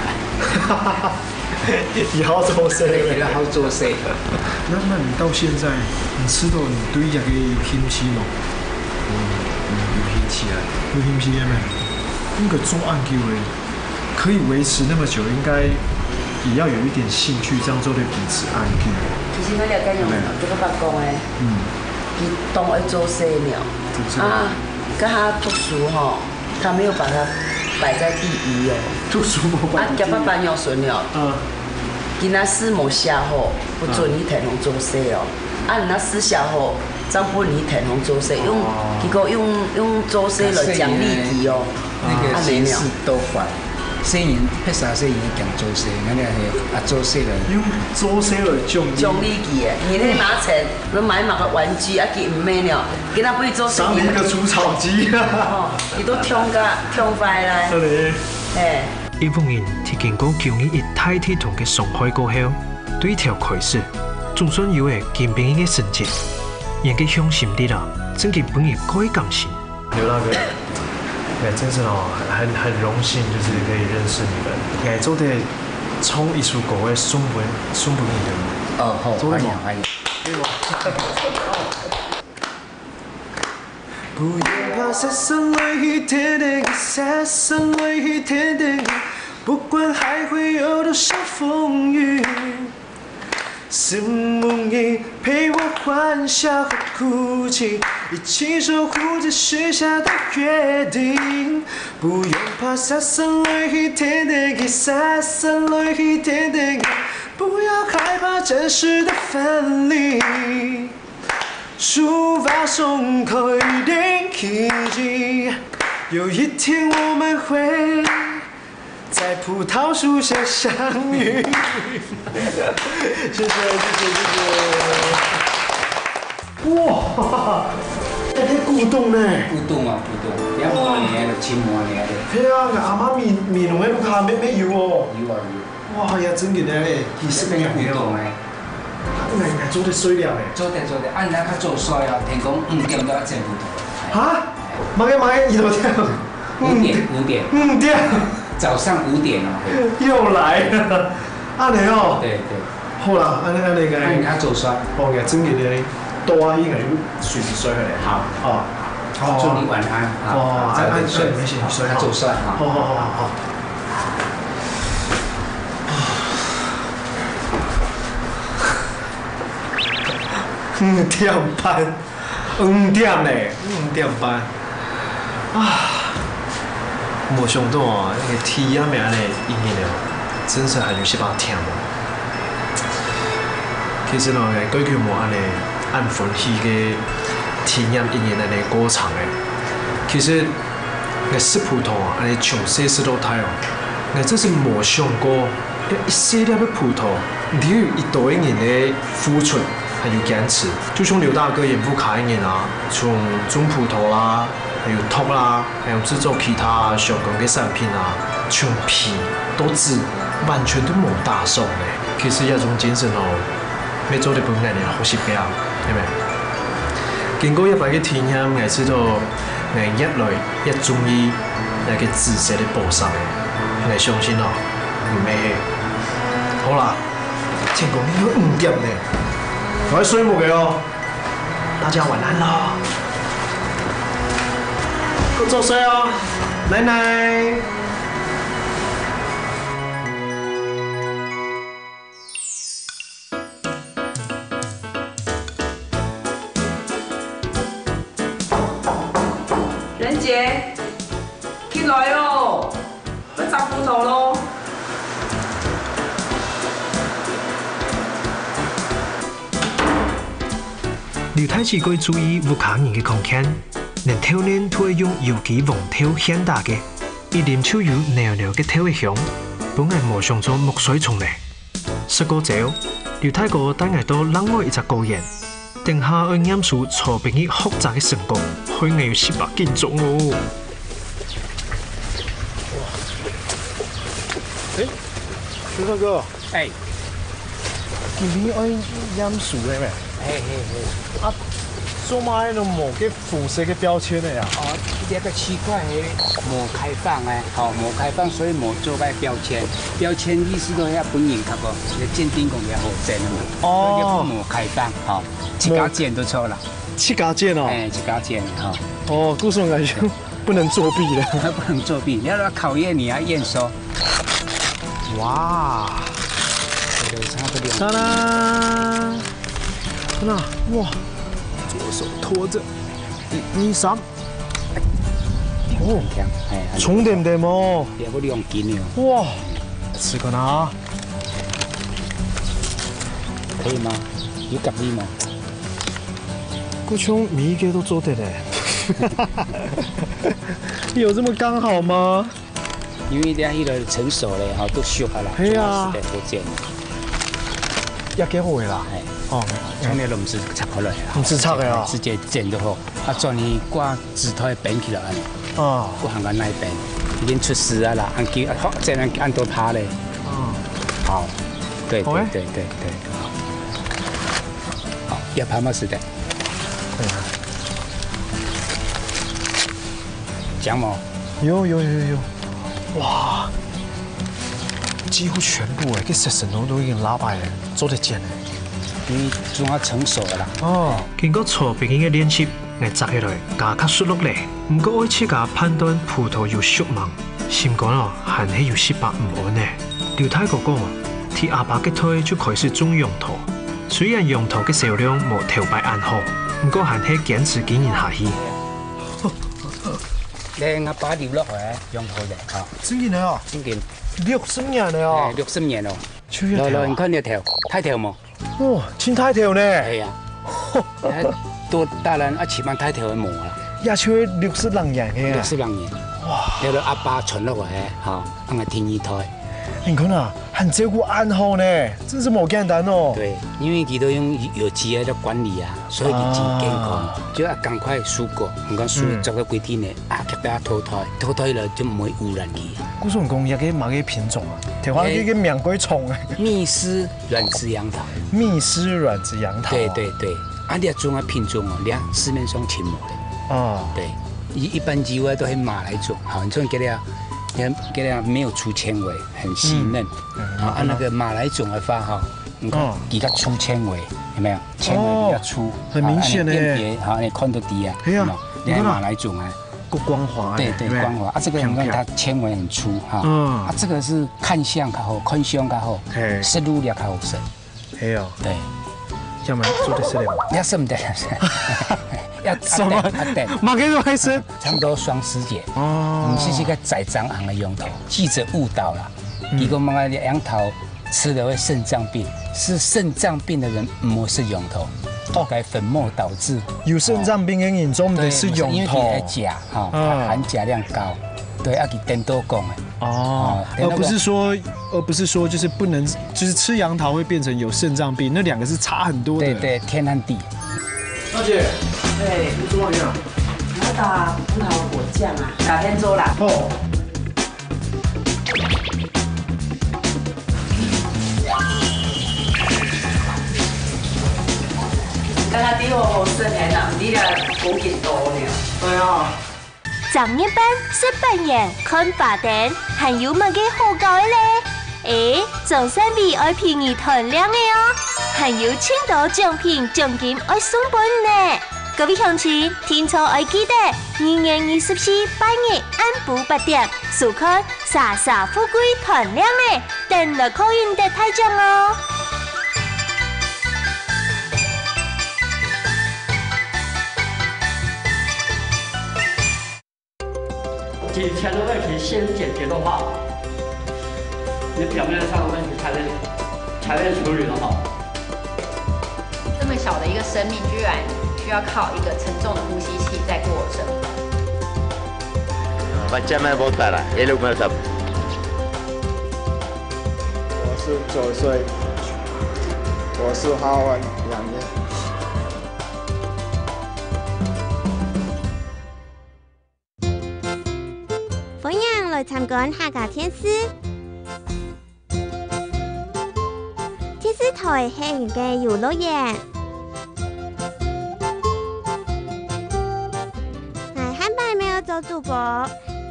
也好做事， 也好做事。 那那你到现在，你吃到你对一個興趣咯？ 嗯嗯，有興趣啊， 有興趣嘅咩？那個做按球嘅，可以維持那麼久，應該也要有一點興趣，這樣做對彼此按球。 其實我了解用這個白講誒，嗯，佢當愛做事了，啊，跟他讀書吼，他沒有把它擺在第一哦。 讀書冇擺。啊，夾把班要順了，嗯， 今仔試冇寫好，不准你提供做事哦。啊，你那試寫好，張不你提供做事，用結果用用做事來獎勵佢哦。 那個先是都反。雖然拍啥說伊講做事，咱咧係啊做事來用做事來獎勵獎勵佢誒，你咧拿錢，你買埋個玩具啊，佢唔買了，今仔不如做事。 賞你一個除草機啊！ 哦，伊都聽個聽快啦。 對咧。 誒。 一般人提經過九年一太體同嘅傷害過後，對條開始，總算有誒見邊嘅成績，人嘅向心力啦，真嘅本日該感謝。 劉大哥。哎，真是哦，很很榮幸，就是可以認識你們。哎，做得從藝術國嘅送本送本你的。 哦，好，歡迎歡迎。 不用怕曬傷淚一點點，曬傷淚一點點，不管還會有多少風雨。是夢裡陪我歡笑和哭泣，一起守護着許下的約定。不用怕灑灑淚一點點，灑灑淚一點點，不要害怕真實的分離。抒發傷口一定奇蹟，有一天我們會在葡萄樹下相遇。謝謝謝謝謝謝。哇，這個古董呢？ 古董啊古董，一萬年就千萬年的。 係啊，我阿媽面面容喺度下咩咩有哦。 有啊有。 哇呀，真嘅咧，幾十年嘅古董咧。 硬硬做得水了咧。 做得做得，按咱較做衰啊，聽講五點都要整古董。 嚇？買嘅買幾多點？ 五點五點。 五點。 早上五點哦。 又來了，安尼哦。 對對。 好啦，安尼安尼個。 按較做衰。 哦，嘅真嘅咧，多啊，應該要隨時睡下嚟。 好。 哦。 好，祝你晚安。 哦，安安睡，沒事，你睡。 較做衰。 好好好好好。五點半，五點嘞，五點半。啊！冇想到啊，那個天啊咩咧，陰陰了，真是係有些把痛喎。其實呢，個句句冇安尼按歡喜嘅天陰陰陰安尼過程嘅。其實個食葡萄啊，安尼從細食到大哦，我真是冇想過，一細粒嘅葡萄，你有一堆人嘅付出。還有堅持，就像劉大哥鹽阜卡一樣啊，從種葡萄啦，還有托啦，還有製作其他相關嘅產品啊，從皮到籽，完全都冇打手嘅。其實一種精神哦，要做得本眼嘅好食嘅啊，係咪？經過一擺嘅體驗，我知道我一來一中意一個仔細嘅播送，我相信哦，唔係。好啦，天公你要五點咧。我喺睡夢嘅哦，大家晚安咯，good作睡哦，奶奶。 仁姐，起來哦，要摘葡萄咯。 劉太子佢注意烏卡人嘅空間，連跳鏈都會用有機黃跳顯大嘅，一點就有裊裊嘅跳嘅香，本來冇上咗木水蟲咧。食過之後，劉太哥帶我到另外一隻高原，定下去驗數錯別嘅複雜嘅成果，去我要十八斤重哦。 誒，劉大哥， 誒， 今年愛驗數嘅咩？ 嘿嘿嘿， 啊， 做嘛迄种无嘅辐射嘅标签的呀？ 哦，这个区块诶无开放诶，吼无开放，所以无做个标签。标签意思都遐本人较无，你鉴定讲遐好正嘛。哦。无开放，吼，七家件都错了。 七家件哦。 哎，七家件哈。 哦，故事感觉不能作弊了。 不能作弊，你要来考验你要验收。 哇！ 这个差不多。 哒啦！那哇！左手拖着，一、二、三。哦，重点点哦。 也不用紧哦。 哇，试过拿。 可以吗？有夹力吗？ 我从米给都做得嘞。有这么刚好吗？ 因为咧迄个成熟咧，吼都熟下啦， 系啊， 是好正。 也几好个啦。哦， 从来都唔是拆开来啦， 唔是拆的啊， 直接剪就好。啊，转去挂纸台编起来安尼。哦，我行个那边已经出事啊啦，按叫好，这样按多拍嘞。哦，好，对对对对对，好，要拍吗？是的。姜毛。 有有有有，哇！几乎全部诶，cái石神都都已經拉敗咧，做得正咧。 因為仲有成熟啦。 哦，經過錯別嘅練習，我摘起來加較熟落嚟。唔過愛切家判斷葡萄有熟盲，心講哦，還係有失敗唔安呢。劉太哥講，替阿爸嘅胎就開始種楊桃，雖然楊桃嘅銷量冇頭擺按好，唔過還係堅持經營下去。 你阿爸留落嚟楊桃嘅，嚇。 真嘅啊！ 真嘅。 六十年了哦， 六十年咯。來來，你看呢條太條冇？ 哇，真太條呢！ 係啊，多大人一千萬太條嘅冇啦。 也超六十零年嘅。 六十零年。哇！你阿爸傳落嚟嚇，咁係天二胎。 你看啊，很照顧安好呢，真是冇簡單哦。 對，因為佢都用有機嘅管理啊，所以佢真健康，就要趕快蔬果，唔講蔬做咗幾天呢，啊，佢俾佢淘汰，淘汰了就唔會污染佢。 古松講有幾乜嘅品種啊？台灣呢個名貴蟲啊。 蜜絲軟枝楊桃。 蜜絲軟枝楊桃。 對對對，啊，你種嘅品種哦，你市面上尋冇咧。啊。對，一一般機會都係馬來種，好，種叫咧。給給它沒有粗纖維，很細嫩。啊，按那個馬來種的話哈，你看比較粗纖維，有沒有？纖維比較粗， 很明顯咧。 好，你看到底啊？ 係啊， 你看馬來種啊， 夠光滑。 對對，光滑。啊，這個你看它纖維很粗哈。嗯。啊，這個是看相較好，看相較好，食入力較好食。 係啊。 對。 要麼做得出來嗎？ 要什麼的？要什麼？馬給我開始。 差不多雙十節。哦。唔是這個栽贓行的楊桃，記者誤導了。如果問個楊桃吃了會腎臟病，是腎臟病的人唔會食楊桃，大概粉末導致。 有腎臟病的人總得是楊桃。 因為佢係鉀，哈，含鉀量高。對，要給顛倒講的。 哦。而不是說，而不是說，就是不能，就是吃楊桃會變成有腎臟病，那兩個是差很多的。 對對，天和地。 大姐。 對。 你做乜嘢啊？ 我打葡萄果醬啊，改天做啦。 哦。 剛剛啲我生嘅啦，你哋好幾多呢？ 對啊。 長一班識扮演看法典，還有乜嘅好搞嘅咧？誒，總算比愛便宜團量嘅哦，還有青島獎品獎金愛送本呢。各位鄉親，聽錯愛記得二月二十四八日晏晡八點，收看傻傻富貴團量嘅，等來考驗得太獎哦。 底层的问題先解決的話，你表面上的問題才能才能處理得好。 這麼小的一個生命，居然需要靠一個沉重的呼吸器在過生活。 Macam bota lah, elok macam. 我是九歲，我是花文兩年。 歡迎來參觀客家天師。天師台係一個遊樂園。 做主播。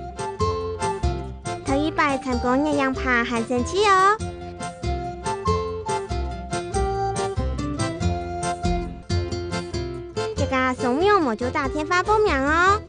头一擺參觀日樣爬很神奇哦。這個松苗我就打電話報名哦。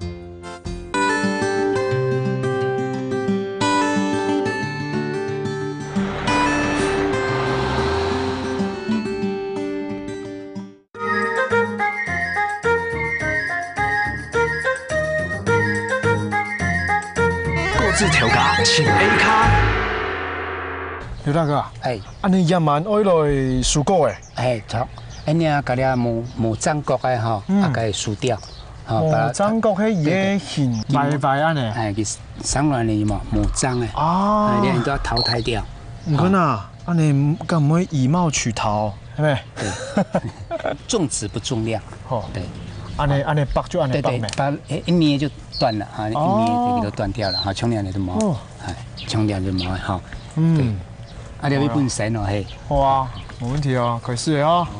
各自調價前 A 卡。 劉大哥， 哎， 啊你夜晚愛來蔬果誒？ 哎，錯，哎你啊，嗰啲無無掌角嘅吼，啊個輸掉， 無掌角係野莧白白安尼， 哎，佢生落嚟嘛，無掌嘅， 啊， 你都要淘汰掉。 唔緊啊，啊你敢唔可以以貌取桃，係咪？ 對，重質不重量。 哦， 對。 安尼安尼拔就安尼拔咩？ 拔一捏就斷了啊！一捏這個都斷掉了，哈，沖涼你都冇，哎，沖涼就冇哈。嗯，啊，你要本身哦嘿。 好啊，冇問題啊，可以試下啊。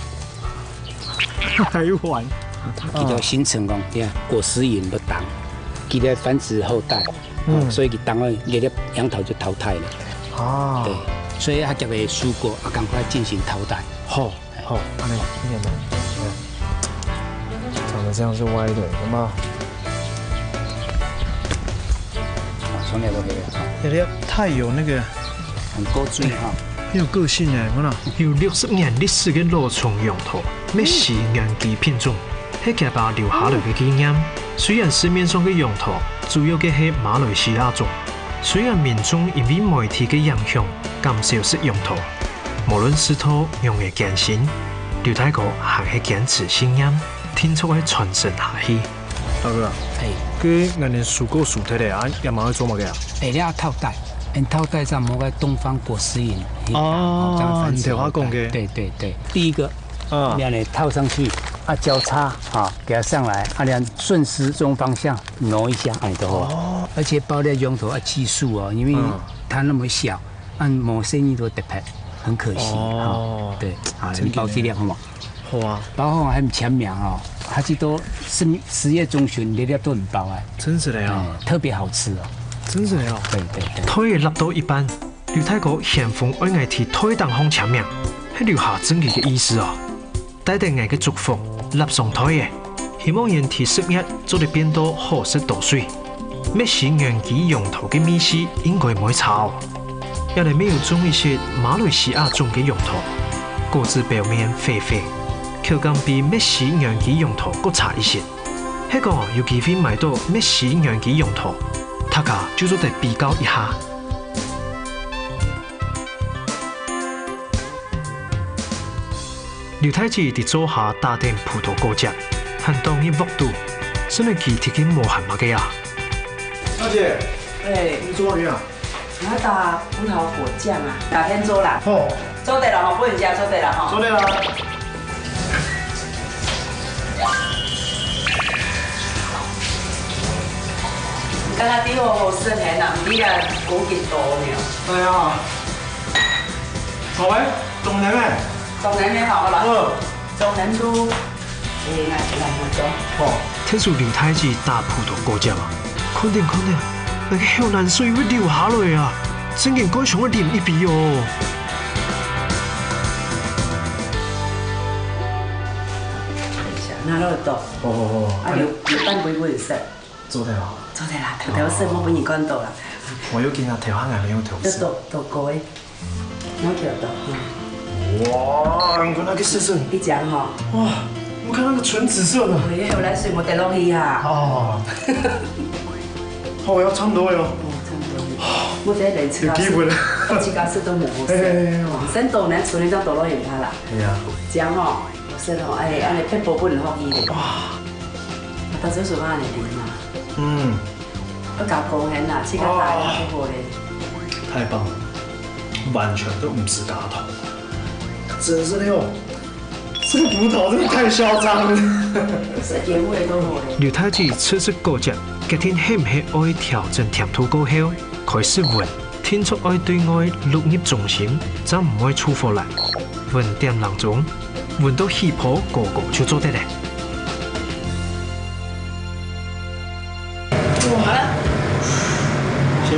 還玩？ 佢就形成講，對啊，果實蠅不當，佢嚟繁殖後代，嗯，所以佢當了你的楊桃就淘汰了。啊，對，所以它叫為蔬果啊，趕快進行淘汰。 好，好，安尼，你看嘛。长得这样是歪的，有吗？ 从那都可以。 有点太有那个很高追哈， 很有个性哎，我呐。 有六十年歷史嘅羅蟲楊桃，咩是原基品種，係夾把留下來嘅經驗。雖然市面上嘅楊桃主要嘅係馬來西亞種，雖然民眾因為媒體嘅影響減少食楊桃，無論是桃用嘅艱辛，劉大哥還係堅持信仰。聽出喺傳承下去。 大哥啊，係，佢人哋蔬果蔬體嚟啊，夜晚去做乜嘅啊？ 誒，你要套袋，你套袋上摸個東方果實蠅。 哦，你聽我講嘅。 對對對，第一個，啊，你嚟套上去，啊交叉，啊，給它上來，啊，你順時這種方向挪一下，哎都好。哦。而且包啲楊桃啊技術哦，因為它那麼小，按某生意都特別，很可惜。哦。對，啊，你包質量好冇？好啊，包括還簽名哦，它這都十十月中旬粒粒都很薄啊， 真是的啊， 特別好吃哦， 真是的啊。 對對對。 推嘅立到一半，劉大哥獻奉愛藝替推檔方簽名，係留下真嘅嘅意思哦。帶定藝嘅祝福，立上推嘅，希望人替食物做得變多好食多水。咩是原基楊桃嘅米絲應該唔會差哦，因為沒有種一些馬來西亞種嘅楊桃，果子表面肥肥。口感比咩市楊基楊桃更差一些。迄個有機會買到咩市楊基楊桃，大家就做得比較一下。劉太子佇做下打定葡萄果汁，很當嘅幅度，真係具體嘅無限物嘅啊！ 大姐， 哎， 你做乜嘢啊？ 我打葡萄果醬啊，哪天做啦？ 好， 做得啦吼，本人家做得啦吼。 做得啦。 剛剛啲好好食嘅，嗱，唔知啊，估幾多呢？ 係啊。各位，凍檸咩？ 凍檸咩好啦？ 嗯。 凍檸都誒嚟嚟我做。 哦。聽說劉太子打葡萄果汁啊，肯定肯定，那個口難水會流下來啊，真係該從一點一比哦。 拿落度。 好好好。 啊，要要等幾杯食。 做得啦。 做得啦，頭頭先我本人講到啦。 我要見下調下眼沒有調色。 要度度過誒，我調到。 哇，你看那個色色。 一張哈。 哇，我看那個純紫色的。 你後來水冇得落去啊。 哦。好，我要差唔多喲。 差唔多。我這嚟吃。 有機會啦。 我自家食都冇好食。先倒呢，處理咗倒落鹽巴啦。係啊。張哦，食咯，誒，安尼配薄本好伊嘅。哇。我到時數翻嚟點啊？嗯，我搞高興啦，黐家大家都好咧。 太棒了，完全都唔是假頭，真是的哦！這個葡萄真係太囂張了。 食嘢味都好咧。 劉太子吃食果汁，隔天係唔係愛調整甜度過後，開始聞，聽出愛對愛綠葉中心，就唔會出貨嚟。聞點兩種，聞到氣泡個個就做得咧。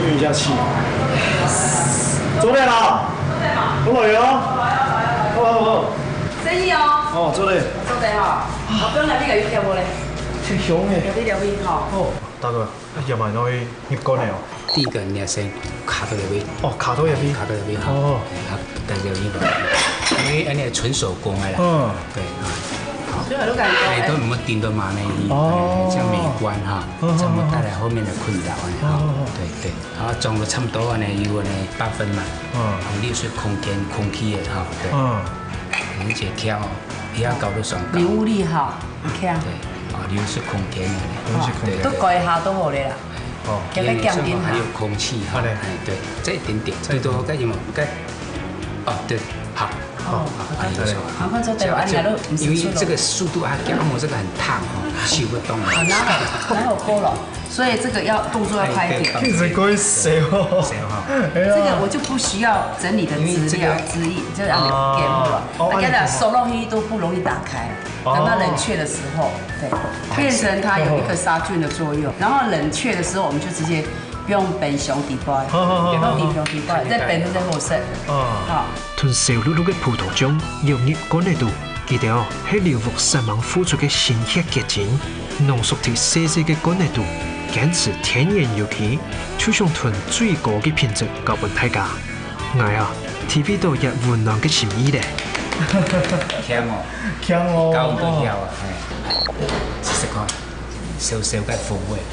运一下气。做嚟啦，好嚟啊！好好好。 生意哦。 哦，做嚟。 做嚟吼，我今日呢個要條無咧？ 挺香嘅。 有啲條邊吼。 哦，大哥，入埋落去醃乾嚟哦。 第一個你要先卡到入邊。 哦，卡到入邊。 卡到入邊。 哦。 啊，帶入邊吧。因為安尼純手工的啦。嗯。對。 所以都感覺。 哎，都唔會掂到麻呢，哦，這樣美觀哈，才會帶來後面的困擾啊。哦。對對。啊，裝到差唔多啊呢，有啊呢八分嘛。嗯。流水空間空氣的哈。對。嗯。你這挑，比較高都上高。 流力哈，挑。 對。啊，流水空間的。 流水空間。 都改下都好咧啦。 哦。因為上面還有空氣哈。哎，對，這一點點，最多該什麼該？哦，對，好。哦，还不错。 好，看做对，安尼都唔是。 因为这个速度啊，姜母这个很烫哦，修不动。 啊，然后然后勾了，所以这个要动作要快一点。 一直可以写哦。 写哈。 这个我就不需要整理的资料资意，就让你给我了。大家的手东西都不容易打开，等到冷却的时候，对，变成它有一个杀菌的作用。然后冷却的时候，我们就直接。不用冰箱底包，不用冰箱底包，即係冰都真好食。哦。 吞燒碌碌嘅葡萄醬，油熱乾嚟度，記得哦，係療服三網付出嘅鮮血結晶，濃縮鐵細細嘅乾嚟度，堅持天然有機，就想吞最高嘅品質交俾大家。我啊，體會到一溫暖嘅心意咧。 香哦， 香哦， 高度香啊！試試看，少少嘅風味。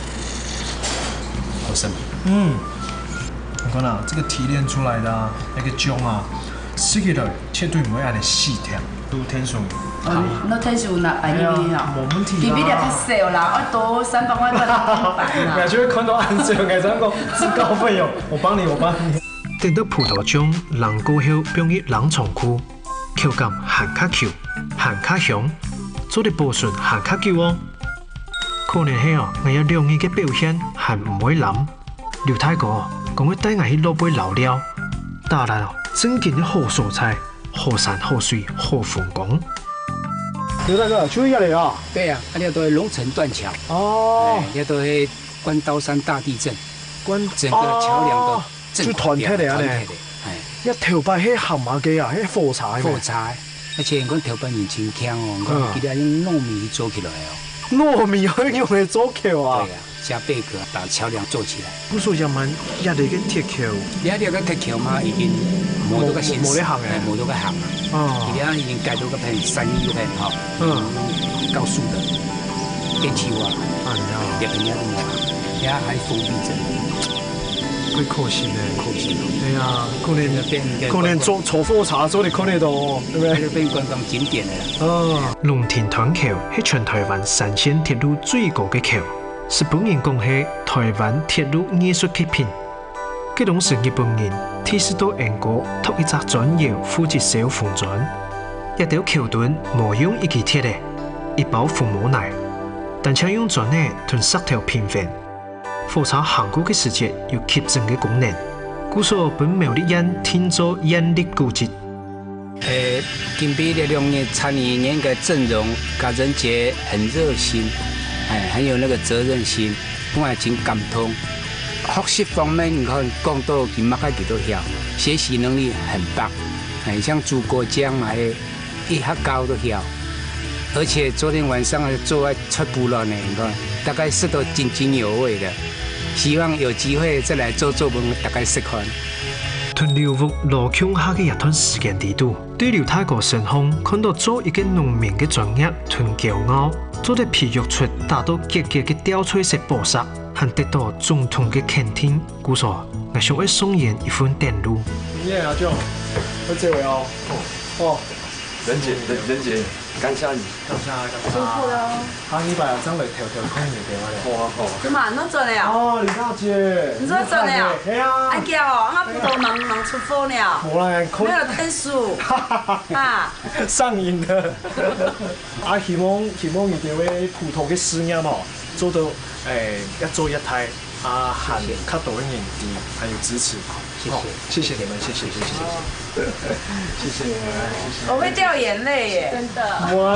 嗯，我講啦，這個提煉出來的啊，那個醬啊，食起來絕對唔會安尼細條，都天數。 哦，那天數那百一米啊， 冇問題啦。 比比較少啦，我多三百塊都兩百啦。 我就會看到按照嘅咁講自告奮勇，我幫你，我幫你。 等到葡萄醬冷過後，放入冷藏庫，口感鹹卡 Q， 鹹卡香，做得保存鹹卡久哦。可能係哦，我有兩年嘅表現係唔會諗。劉太哥講佢帶我去攞杯老料，當然哦，正經嘅好蔬菜、好山好水、好風光。 劉大哥，注意下嚟啊！ 對啊，呢度係龍城斷橋。 哦。 呢度係關刀山大地震， 關整個橋梁都震團體嚟啊！咧，一條擺喺鹹馬機啊，喺火柴。 火柴，而且講條板年輕強哦，佢哋用糯米做起來哦。 糯米可以用嚟做橋啊！ 對啊，加貝殼把橋梁做起來。 我說要問一嚟嘅鐵橋， 一嚟嘅鐵橋嘛已經冇到個形， 冇得行嘅， 冇到個行啊！哦，而家已經改到個片三一個片嗬，嗯，高速的電氣化，啊，你睇，一樣都冇，而家還封閉着， 幾可惜呢， 可惜。 對啊，可能可能做坐火車做嚟可能度，對不對？ 變觀光景點嚟啦。 哦，龍田團橋係全台灣三線鐵路最高嘅橋，日本人講係台灣鐵路藝術極品。佢當時日本人提示到英國託一隻專業負責修封磚，一條橋墩冇用一支鐵嘅，一包父母奶，但卻用磚呢同石頭平衡。火車行過嘅時節有吸震嘅功能，故所本苗栗人聽作眼力古蹟。 誒，金碧的兩年參與年個陣容，甲人傑很熱心，誒，很有那個責任心，我還真感動。學習方面，你看講到佢乜嘢佢都曉，學習能力很棒，很像諸葛亮嘛，一學高都曉。而且昨天晚上做愛出部落呢，你看大概吃到津津有味的。希望有機會再來做做飯，大家食飯。 屯流屋羅腔下嘅一段時間地度，對劉太哥身上看到做一個農民嘅專業同驕傲，做得培育出達到極極嘅吊翠色寶石，還得到總統嘅肯定。故所我想要送言一份電路。 耶，阿張，我這位哦，哦， 仁傑，仁仁傑。感謝你， 感謝感謝。 辛苦了。 下禮拜啊，真嚟條條空嚟嘅我哋。好啊好啊。 咁啊，你做了？ 哦，李大姐。你做做了？ 係啊。 阿嬌哦，我葡萄忙忙出貨了。 冇啦， 沒有天數。啊。 上癮的。啊，希望希望你哋位葡萄嘅事業哦，做到誒一做一態，啊，含較多嘅人啲，還有支持。謝謝，謝謝你們，謝謝謝謝謝謝，謝謝你們，謝謝。 我會掉眼淚耶，真的。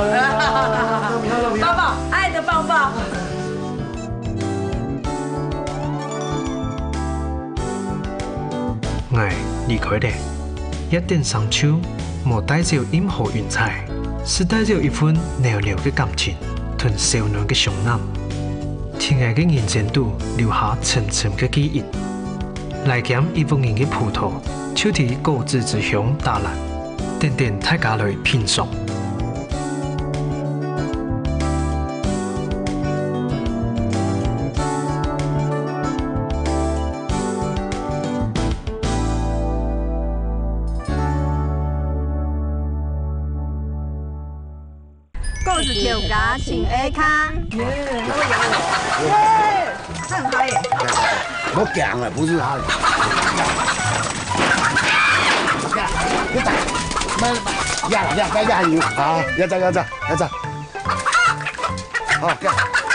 抱抱，愛的抱抱。 我離開了，一點深秋，無帶着任何雲彩，是帶着一份寥寥的感情，同少年的相攬。天涯的人間度留下層層的記憶，來減一百年的葡萄，就地各自之鄉打爛，等等大家來品嘗。 柚子條架請 A 卡，耶，他會咬我，耶，這很嗨耶！ 我講了，不是他的。你打，慢慢壓了壓，再壓油，好，壓着壓着壓着，好幹。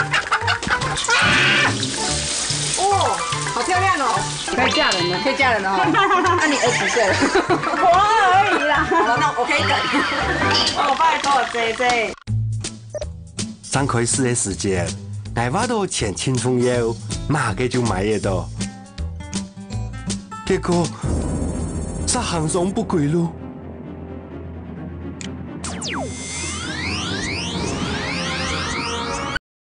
哦，好漂亮哦，可以嫁人了，可以嫁人了哈。那你二十歲了？我而已啦。好了，那我可以等。哦，拜託姐姐。 剛開始的時間，我話到前青春油，馬嘅就買得到。結果，在航上不歸路。